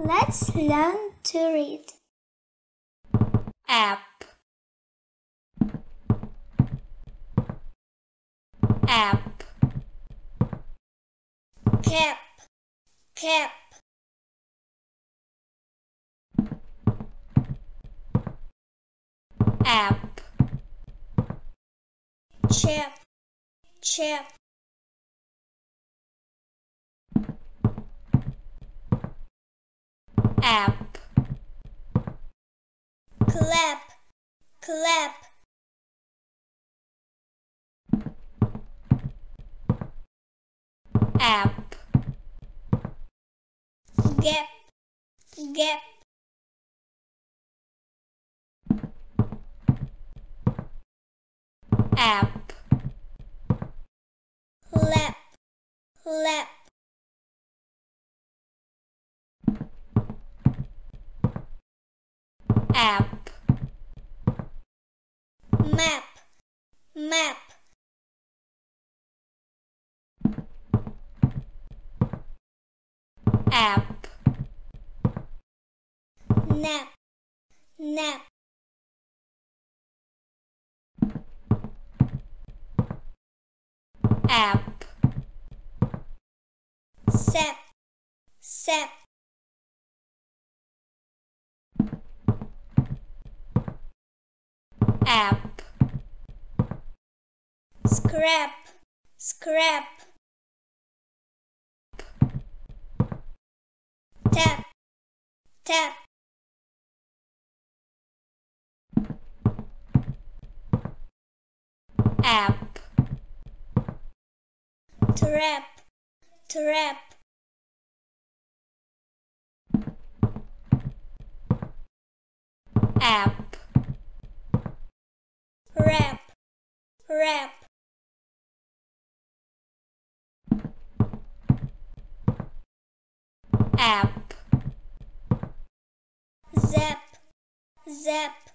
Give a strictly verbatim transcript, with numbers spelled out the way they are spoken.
Let's learn to read. App, app, Cap, cap, app, chap, chap, app, clap, clap, app, gap, gap, app, lap, lap, app, map, map, app, nap, nap, app, sap, sap, app, scrap, scrap, tap, tap, app, trap, trap, app, wrap, wrap, app, zap, zap,